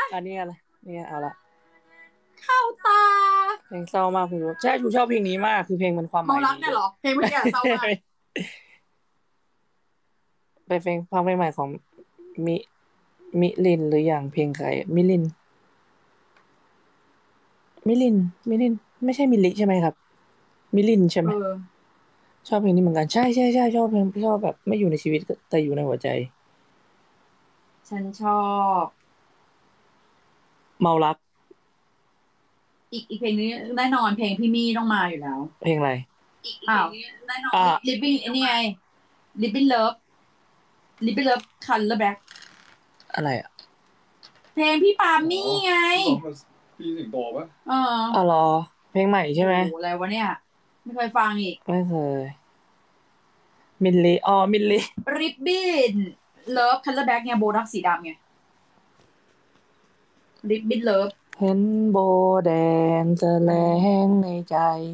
อันนี้อะไรเนี่ยเอาละเข้าตาเพลงเศร้ามากพี่รู้ใช่ชูชอบเพลงนี้มากคือเพลงมันความหายเมามรักเนี่ยเหรอเพลงเมื่อกี้เศร้ามากไปฟังเพลงใหม่ของมิมิลินหรืออย่างเพลงใครมิลินมิลินมิลินไม่ใช่มิลิใช่ไหมครับมิลินใช่ไหมชอบเพลงนี้เหมือนกันใช่ใช่ใช่ชอบเพลงชอบแบบไม่อยู่ในชีวิตแต่อยู่ในหัวใจฉันชอบเมารักอีกเพลงนี้แน่นอนเพลงพี่มี่ต้องมาอยู่แล้วเพลงอะไรอ้าวliving นี่ไง living love living love color black อะไรอ่ะเพลงพี่ปามี่ไงพี่สิงโตปะอ๋อเหรอเพลงใหม่ใช่ไหมโอ้อะไรวะเนี่ยไม่เคยฟังอีกไม่เคยมิลลีอ๋อมิลลี ribbon love color black ไงโบนัสสีดำไง ribbon love เห็นโบแดงแสลงในใจ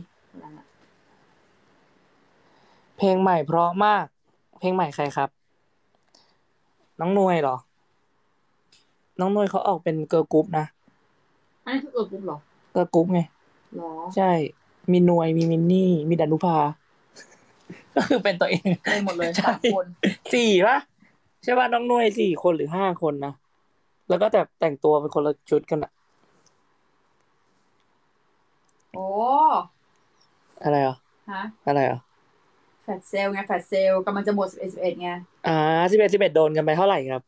เพลงใหม่เพราะมากเพลงใหม่ใครครับน้องนวยเหรอน้องนวยเขาออกเป็นเกิร์ลกรุ๊ปนะอันนี้คือเออปุ๊บเหรอเกิร์ลกรุ๊ปไงหรอใช่มีนวยมีมินนี่มีดานุภาก็คือเป็นตัวเองเลยหมดเลย3 คนสี่ป่ะใช่ป่ะน้องนวย4 คนหรือ5 คนนะแล้วก็แต่งตัวเป็นคนละชุดกันอะโอ้อะไรอ่ะฮะอะไรอ่ะแฟลชเซลไงแฟลชเซลกำลังจะหมด11ไง 11โดนกันไปเท่าไหร่ครับ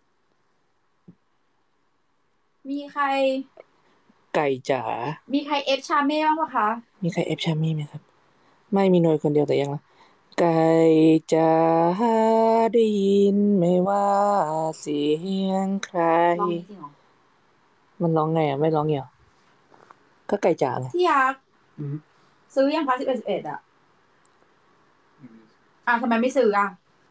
มีใครไก่จ๋ามีใครเอฟชาเม่บ้างปะคะมีใครเอฟชามี่ไหมครับไม่มีนวยคนเดียวแต่ยังละไก่จ๋าได้ยินไหมว่าเสียงใครร้องจริงเหรอมันร้องไงอ่ะไม่ร้องเหรอก็ไก่จ๋าไงที่ยักษ์ซื้อยังคะ11อ่ะทำไมไม่ซื้ออ่ะ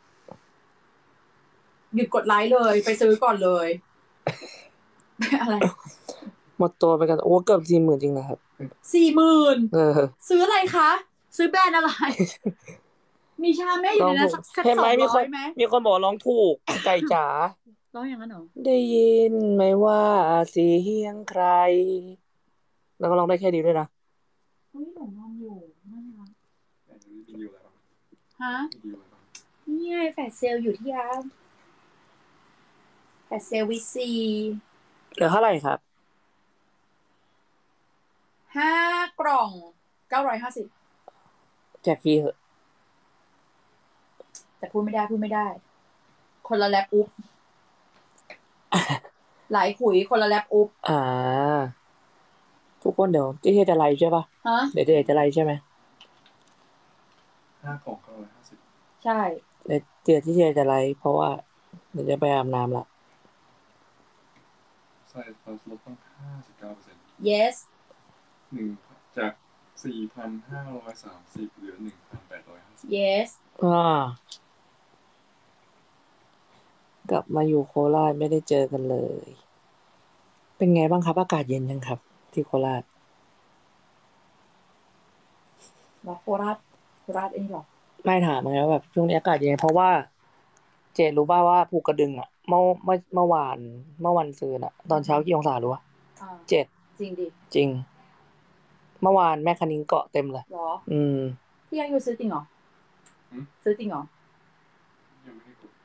หยุดกดไลค์เลยไปซื้อก่อนเลยอะไรหมดตัวไปกันโอ้เกือบ40,000จริงนะครับ 40,000ซื้ออะไรคะซื้อแบรนด์อะไรมีชาเม่อยู่ในนั้นสักเห็นไหม 200ไหมมีคนบอกร้องถูกไก่จ๋าร้องอย่างนั้นเหรอได้ยินไหมว่าเสียงใครแล้วก็ร้องได้แค่ดีด้วยนะเฮ้ยหนูมองอยู่นั่นนะมีดีลอะไรบ้างฮะนี่ไงแฟลชเซลอยู่ที่ร้านแฟลชเซลวิซีเหลือเท่าไหร่ครับ 5 กล่อง950 แจกฟรีเหอะแต่พูดไม่ได้คนละแลปอุ๊บหลายขุยคนละแลปอุ๊บทุกคนเดี๋ยวเจ๊จะไลฟ์ใช่ป่ะเดี๋ยวเจ๊จะไลฟ์ใช่ไหม 5 กล่อง950 ใช่เดี๋ยวเจ๊จะไลฟ์เพราะว่าเดี๋ยวจะไปอาบน้ำละใส่ลดต้อง59% yes จาก4,530เหลือ1,850 yes กลับมาอยู่โคราชไม่ได้เจอกันเลยเป็นไงบ้างครับอากาศเย็นยังครับที่โคราชโคราชเองหรอไม่ถามไงว่าแบบช่วงนี้อากาศเย็นเพราะว่าเจรู้ป่าว่าภูกระดึงอ่ะเมื่อวันซืนอ่ะตอนเช้ากี่องศารู้ป่ะ7 จริงดิจริงเมื่อวานแม่คณิ้งเกาะเต็มเลยหรอพี่ยังอยู่ซื้อจริงเหรอซื้อจริงเหรอยังไม่ได้กด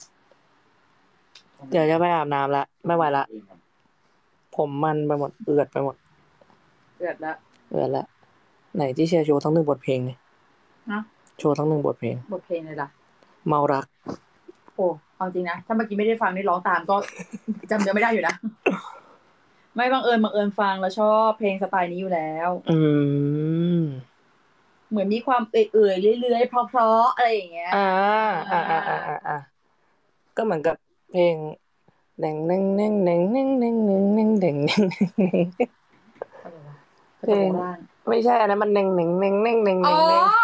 เดี๋ยวจะไปอาบน้ำละไม่ไหวละผมมันไปหมดเอือดไปหมดเอือดละไหนที่เชียร์โชว์ทั้ง1 บทเพลงเลยโชว์ทั้ง1 บทเพลงเลยล่ะเมารักโอ้เอาจริงนะถ้าเมื่อกี้ไม่ได้ฟังนี่ร้องตามก็จำเนื้อไม่ได้อยู่นะไม่บังเอิญฟังแล้วชอบเพลงสไตล์นี้อยู่แล้วเหมือนมีความเอื่อยๆเรื่อยๆเพราะๆอะไรอย่างเงี้ยก็เหมือนกับเพลงแดงแดงแดงแดงแดงแดงแดงแดงแดงแดงเพลงไม่ใช่อันนั้นมันแดงแดงแดงแดงแดงแดง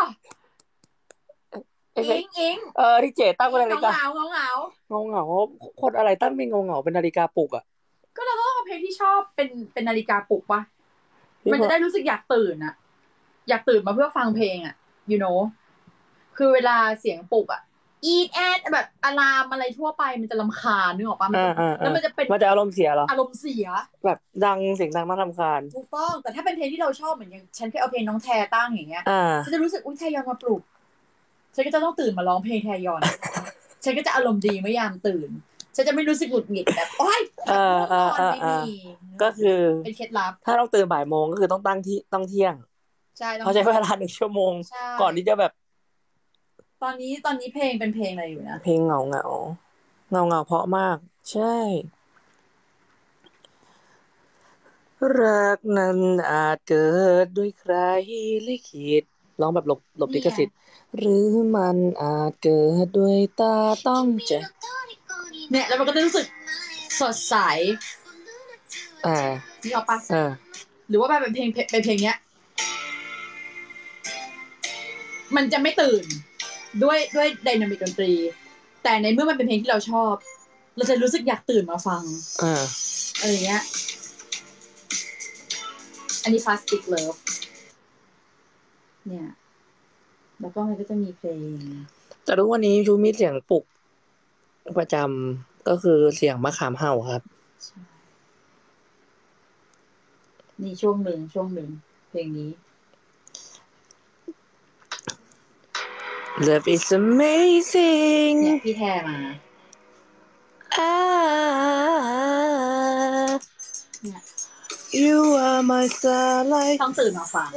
อิงที่เจตั้งเป็นนาฬิกาเงาคนอะไรตั้งเป็นเงาเป็นนาฬิกาปลุกอ่ะก็เราต้องเอาเพลงที่ชอบเป็นนาฬิกาปลุกปะมันจะได้รู้สึกอยากตื่นอะอยากตื่นมาเพื่อฟังเพลงอะ you know คือเวลาเสียงปลุกอะอีดแอดแบบอะลามอะไรทั่วไปมันจะรำคาญนึกออกปะแล้วมันจะเป็นมันจะอารมณ์เสียเหรออารมณ์เสียแบบดังเสียงดังน่ารำคาญถูกต้องแต่ถ้าเป็นเพลงที่เราชอบเหมือนอย่างฉันเคยเอาเพลงน้องแทตั้งอย่างเงี้ยฉันจะรู้สึกอุ้ยแทยอนมาปลุกฉันก็จะต้องตื่นมาร้องเพลงแทยอนฉันก็จะอารมณ์ดีเมื่อยามตื่นฉันจะไม่รู้สึกหงุดหงิดแบบโอ๊ยนอนไม่มีก็คือเป็นเคล็ดลับถ้าต้องตื่นบ่ายโมงก็คือต้องตั้งที่ต้องเที่ยงใช่เขาใช้เวลา1 ชั่วโมงก่อนที่จะแบบตอนนี้เพลงเป็นเพลงอะไรอยู่นะเพลงเหงาเพราะมากใช่รักนั้นอาจเกิดด้วยใครลิขิตร้องแบบหลบลิขสิทธิ์หรือมันอาจเกิดด้วยตาต้องใจเนี่ยแล้วมันก็จะรู้สึกสดใสนี่เอาปะหรือว่าแบบเป็นเพลงเนี้ยมันจะไม่ตื่นด้วยไดนามิกดนตรีแต่ในเมื่อมันเป็นเพลงที่เราชอบเราจะรู้สึกอยากตื่นมาฟังอะไรเงี้ยอันนี้ Plastic Love เนี่ยแล้วก็มันก็จะมีเพลงแต่ทุกวันนี้ชูมีเสียงปลุกประจำก็คือเสียงมะขามเห่าครับนี่ช่วงหนึ่งเพลงนี้ Love is amazing เนี่ยพี่แทมา You are my starlight ต้องตื่นมาฟัง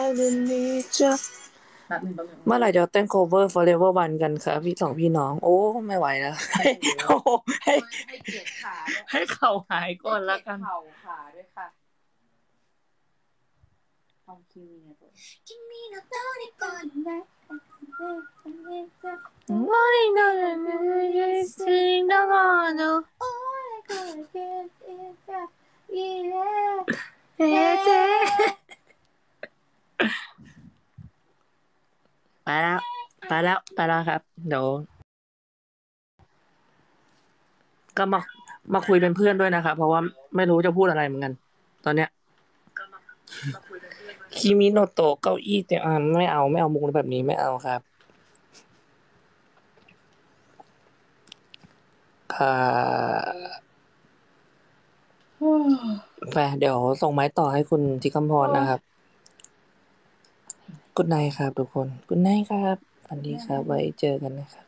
เมื่อไหร่จะเต้น cover Forever One กันครับพี่สองพี่น้องโอ้ไม่ไหวแล้วให้เกียรติขาให้เข่าหายก่อนแล้วกันเข่าขาด้วยค่ะทำคิวเนี่ยตัวไปแล้วครับเดี๋ยวก็มาคุยเป็นเพื่อนด้วยนะครับเพราะว่าไม่รู้จะพูดอะไรเหมือนกันตอนเนี้ยคิมิโนโตะเก้าอี้แต่ไม่เอามุกแบบนี้ไม่เอาครับไปเดี๋ยวส่งไม้ต่อให้คุณธิคำพรนะครับกุดไนท์ครับทุกคนกุดไนท์ครับสวัสดีครับไว้เจอกันนะครับ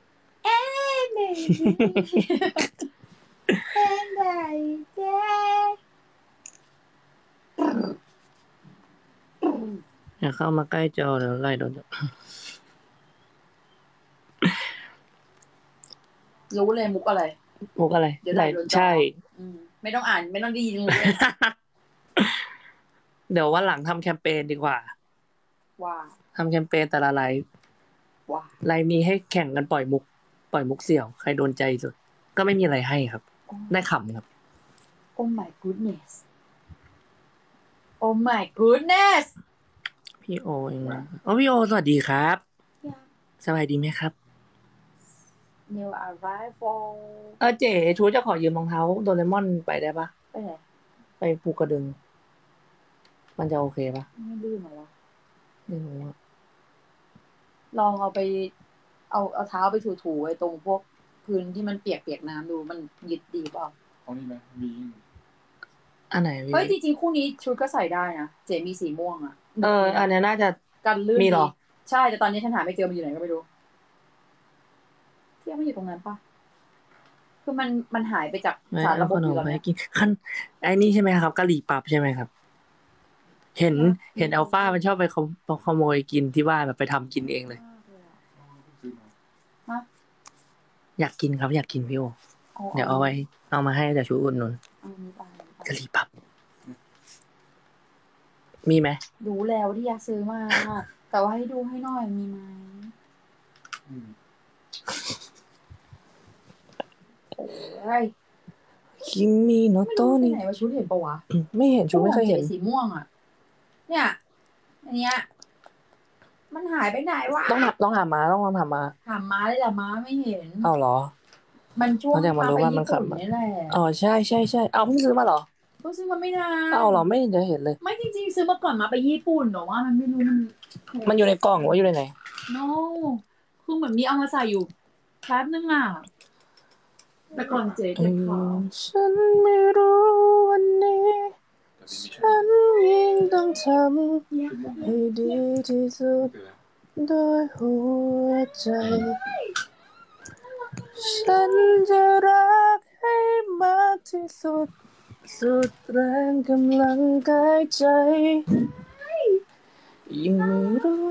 อย่าเข้ามาใกล้จอเดี๋ยวไล่โดนรู้เลยมุกอะไรเดี๋ยวไล่ใช่ไม่ต้องอ่านไม่ต้องดีรู้เลยเดี๋ยววันหลังทำแคมเปญดีกว่าทำแคมเปญแต่ละไลฟ์นี้ให้แข่งกันปล่อยมุกเสี่ยวใครโดนใจสุดก็ไม่มีอะไรให้ครับได้ขำครับ Oh my goodness Oh my goodness พี่โอเองนะพี่โอสวัสดีครับสบายดีไหมครับ New arrival เจ๋ชูจะขอยืมรองเท้าโดเรมอนไปได้ปะไปไหนไปภูกระดึงมันจะโอเคปะไม่ดื้อมาวะไม่รู้อะลองเอาไปเอาเท้าไปถูๆไว้ตรงพวกพื้นที่มันเปียกน้ำดูมันยึดดีเปล่าเอานี่ไหมวิ่งอันไหนเฮ้ยจริงๆคู่นี้ชุดก็ใส่ได้นะเจมีสีม่วงอ่ะอันนี้น่าจะกันลื่นมีหรอใช่แต่ตอนนี้ฉันหาไม่เจอมันอยู่ไหนก็ไม่รู้เที่ยวมันอยู่ตรงนั้นปะคือมันหายไปจากสารระบบอยู่แล้วเนี่ยขั้นไอ้นี่ใช่ไหมครับกะหรี่ปั๊บใช่ไหมครับเห็นอัลฟามันชอบไปขโมยกินที่บ้านแบบไปทำกินเองเลยอยากกินครับอยากกินพี่โอเดี๋ยวเอามาให้แต่ชูอุ่นนุนกะหรี่ปั๊บมีไหมรู้แล้วที่อยากซื้อมาแต่ว่าให้ดูให้หน่อยมีไหมโอ้ยคิมิโนโตะนี่ไหนว่าชุดเห็นปะวะไม่เห็นชุดไม่เคยเห็นสีม่วงอ่ะเนี่ยอันเนี้ยมันหายไปไหนวะต้องหามาต้องลองหามาเลยล่ะม้าไม่เห็นเอาเหรอมันช่วงพาไปญี่ปุ่นนี่แหละใช่เอาเพิ่งซื้อมาเหรอเพิ่งซื้อมาไม่นานเอาเหรอไม่จะเห็นเลยไม่จริงๆซื้อมาก่อนมาไปญี่ปุ่นหรอว่ามันไม่รู้มันอยู่ในกล่องหรือว่าอยู่ในไหน no คือเหมือนมีเอามาใส่อยู่แป๊บนึงอ่ะแต่ก่อนเจ๊เก็บของฉันไม่รู้วันนี้ฉันยิ่งต้องทำให้ดีที่สุดด้วยหัวใจฉันจะรักให้มากที่สุดสุดแรงกำลังกายใจยิ่งไม่รู้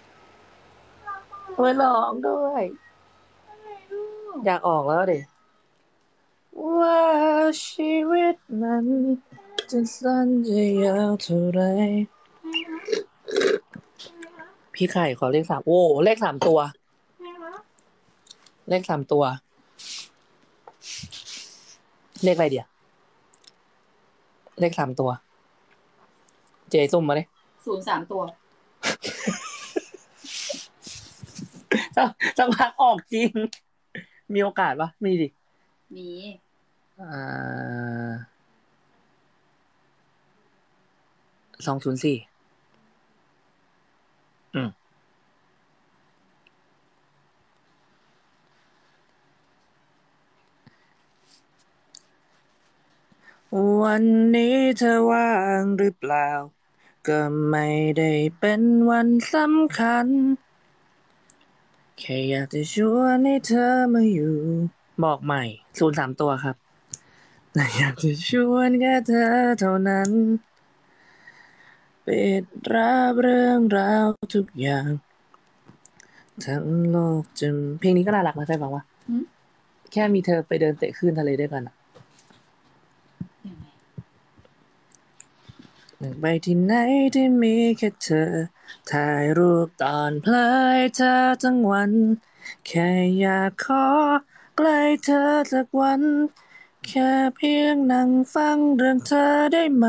ไว้ร้องด้วยอยากออกแล้วดิว่าชีวิตมันจะสั้นจะยาวเท่าไรพี่ไข่ขอเลข3โอ้เลข3ตัวเลข3ตัวเลขอะไรเดียวเลข3ตัวเจซุ่มมาเลย 03ตัวสักพักออกจริงมีโอกาสปะมีดิมี 204วันนี้เธอว่างหรือเปล่าก็ไม่ได้เป็นวันสำคัญแค่อยากจะชวนให้เธอมาอยู่บอกใหม่03ตัวครับอยากจะชวนแค่เธอเท่านั้นปิดรับเรื่องราวทุกอย่างทั้งโลกจะเพลงนี้ก็น่ารักนะใช่ฟังวะแค่มีเธอไปเดินเตะคลื่นทะเลด้วยกันอะไปที่ไหนที่มีแค่เธอถ่ายรูปตอนเพลยเธอทั้งวันแค่อยากขอใกล้เธอสักวันแค่เพียงนั่งฟังเรื่องเธอได้ไหม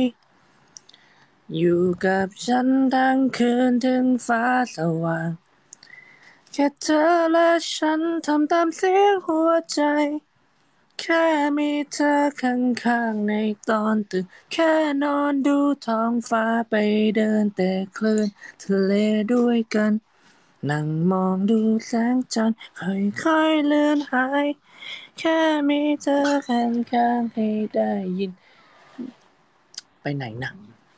อยู่กับฉันทั้งคืนถึงฟ้าสว่างแค่เธอและฉันทำตามเสียงหัวใจแค่มีเธอข้างๆในตอนตื่นแค่นอนดูท้องฟ้าไปเดินแต่คลื่นทะเลด้วยกันนั่งมองดูแสงจันทร์ค่อยๆเลือนหายแค่มีเธอข้างๆให้ได้ยินไปไหนนะ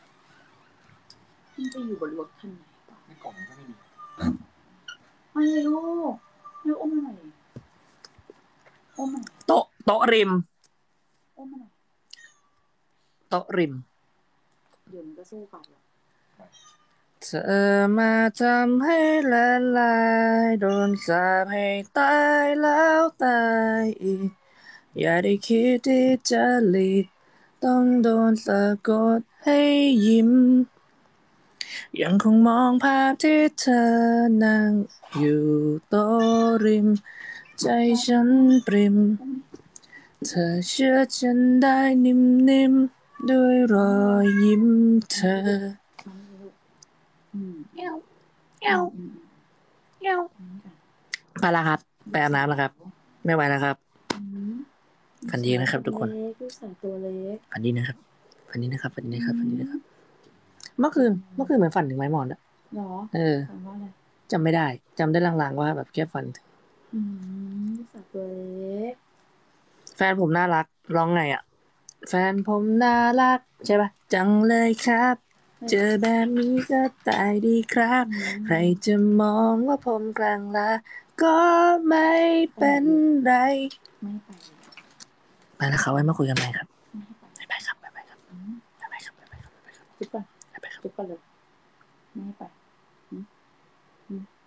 มันจะอยู่บนรถคันไหนในกล่องก็ไม่มีไม่รู้ไม่อุ้มหน่อยอุ้มหน่อยโต๊ะริมอุ้มหน่อยโต๊ะริมเดี๋ยวมันก็สู้กันหรอกเธอมาทำให้ละลายโดนสาปให้ตายแล้วตายอีกอย่าได้คิดที่จะหลีกต้องโดนสะกดให้ยิ้มยังคงมองภาพที่เธอนั่งอยู่โต๊ะริมใจฉันปริมเธอเชื่อฉันได้นิ่มๆด้วยรอยยิ้มเธอไปแล้วครับไปอาบน้ำแล้วครับไม่ไหวแล้วครับฝันดีนะครับทุกคนฝันดีนะครับฝันดีนะครับฝันดีนะครับฝันดีนะครับเมื่อคืนเหมือนฝันถึงไม้หมอนอะหรอฝันว่าอะไรจำไม่ได้จำได้ลางๆว่าแบบแค่ฝันลูกสาวตัวเล็กแฟนผมน่ารักร้องไงอะแฟนผมน่ารักใช่ปะจังเลยครับเจอแบบนี้ก็ตายดีครับใครจะมองว่าผมกลางลาก็ไม่เป็นไรไปแล้วครับไว้มาคุยกันใหม่ครับไปครับไปครับไปครับไปครับจุ๊บก่อนจุ๊บก่อนเลยไม่ไป